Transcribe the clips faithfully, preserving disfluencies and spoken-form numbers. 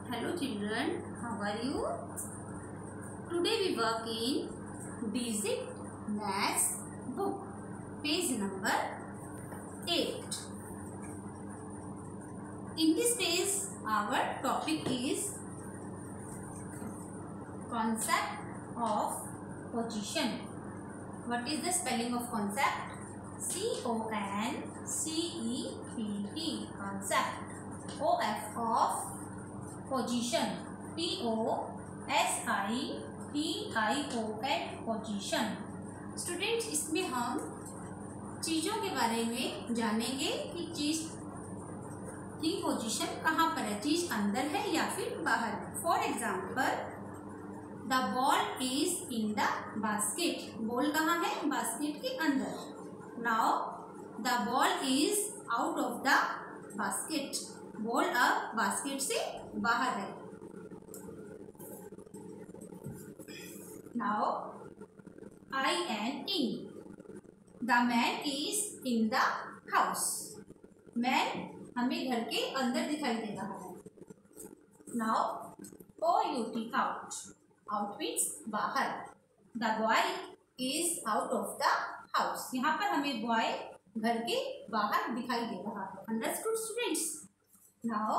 Hello children, how are you? Today we work in Basic Maths book, page number eight. In this page, our topic is concept of position. What is the spelling of concept? C O N C E P T, concept. O F of position, P O S I T I O N, position. Students, इसमें हम चीज़ों के बारे में जानेंगे कि चीज़ की position कहाँ पर है, चीज़ अंदर है या फिर बाहर है. For example, the ball is in the basket. Ball कहाँ है? बास्केट के अंदर. Now the ball is out of the basket. Ball अब बास्केट से बाहर है. Now I N in. The man is in the house. Man हमें घर के अंदर दिखाई दे रहा है. Now O U T, out. Out means बाहर. The boy is out of the house. यहाँ पर हमें बॉय घर के बाहर दिखाई दे रहा है. Understood students? Now,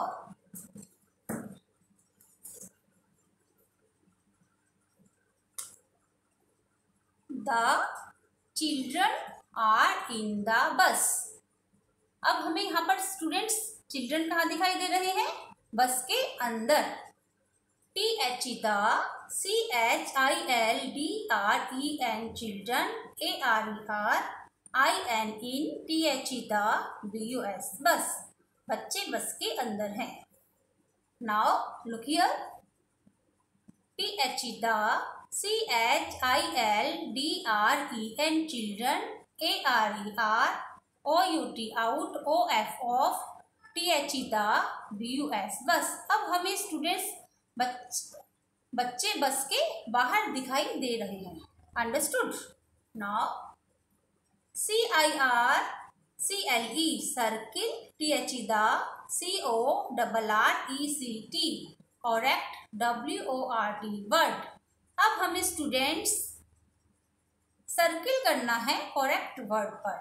the children are in the bus. अब हमें यहाँ पर स्टूडेंट्स चिल्ड्रन कहाँ दिखाई दे रहे हैं? बस के अंदर. T H E the, C H I L D R E N, children. A R E are I N in, T H E the, B U S, bus. बच्चे bus के अंदर हैं. Now look here. T H E the, C H I L D R E N, children. A R E are O U T, out. O F of, T H E the, B U S, bus. अब हमें students बच्चे bus के बाहर दिखाई दे रहे हैं. Understood? Now C I R C L E, circle. T H E the, C O double R E C T, correct. W O R T, word. अब हमें स्टूडेंट्स सर्किल करना है करेक्ट वर्ड पर.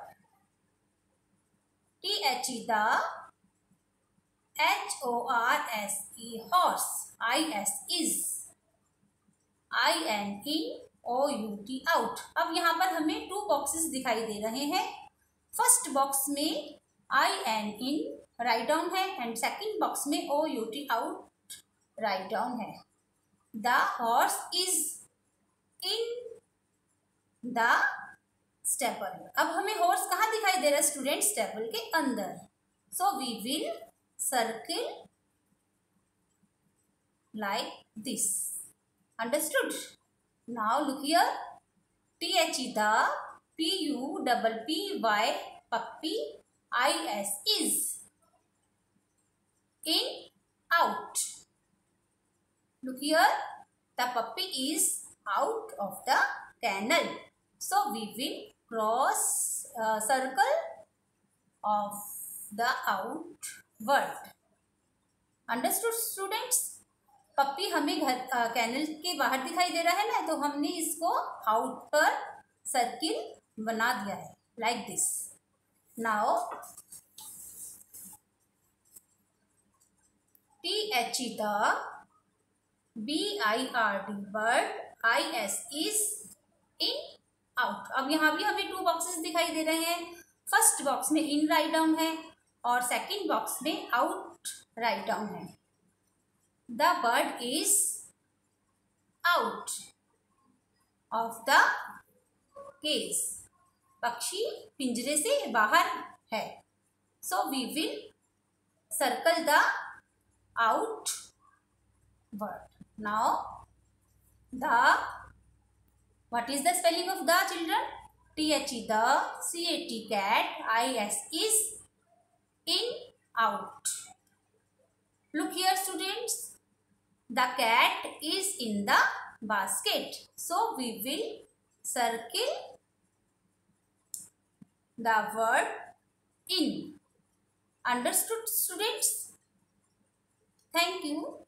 T H E the, H O R S E, horse. I S, is. I N in, O U T, out. अब यहाँ पर हमें two boxes दिखाई दे रहे हैं. फर्स्ट बॉक्स में I N in write down है एंड सेकंड बॉक्स में O U T, out, write down है. The horse is in the stable. अब हमें हॉर्स कहाँ दिखाई दे रहा है स्टूडेंट? स्टेबल के अंदर. So we will circle like this. Understood? Now look here. T H E the, P U double P Y, puppy. I S, is. In, out. Look here, the puppy is out of the kennel. So we will cross uh, circle of the out word. Understood students? Puppy हमें घर canal के बाहर दिखाई दे रहा है ना, तो हमने इसको आउट पर सर्किल बना दिया है like this. Now T H E the, B I R D, bird. I S, is. In, out. अब यहाँ भी हमें टू बॉक्सेस दिखाई दे रहे हैं. फर्स्ट बॉक्स में इन राइट डाउन है और सेकंड बॉक्स में आउट राइट डाउन है. The bird is out of the cage. पक्षी पिंजरे से बाहर है. So we will circle the out word. Now the, what is the spelling of the children? T H E the, C A T, cat. I S, is. In, out. Look here students. The cat is in the basket. So we will circle the word in. Understood students? Thank you.